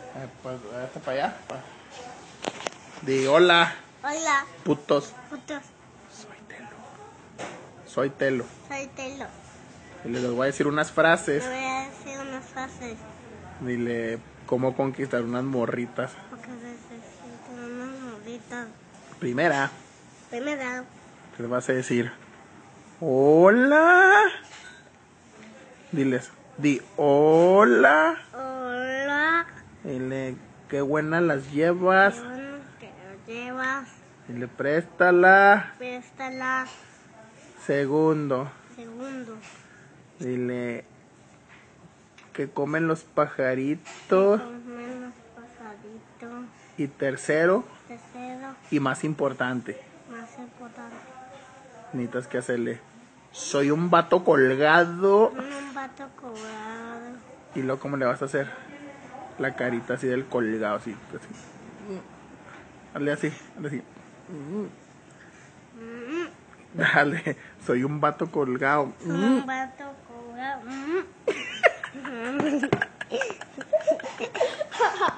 Pues, vete para allá. Di hola, Hola, putos. putos. Soy Telo. Soy Telo. Soy Telo. Y les voy a decir unas frases. Le voy a decir unas frases. Dile cómo conquistar unas morritas. Porque necesito unas morritas. Primera, Primera, les vas a decir hola. Diles, di hola. hola. Dile qué buenas las llevas. Qué bueno que lo llevas. Dile préstala. Préstala. Segundo, Segundo, dile que comen los pajaritos. comen los pajaritos. Y tercero, Tercero, y más importante, más importante. necesitas que hacerle soy un vato colgado. Un vato cobrado. Y luego, ¿cómo le vas a hacer? La carita así del colgado, así. Hazle así, hazle así. Dale, soy un vato colgado. Un vato